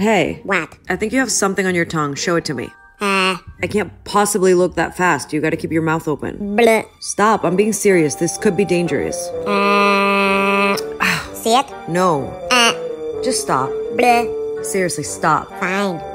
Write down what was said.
Hey. What? I think you have something on your tongue. Show it to me. I can't possibly look that fast. You gotta keep your mouth open. Bleh. Stop. I'm being serious. This could be dangerous. See it? No. Just stop. Bleh. Seriously, stop. Fine.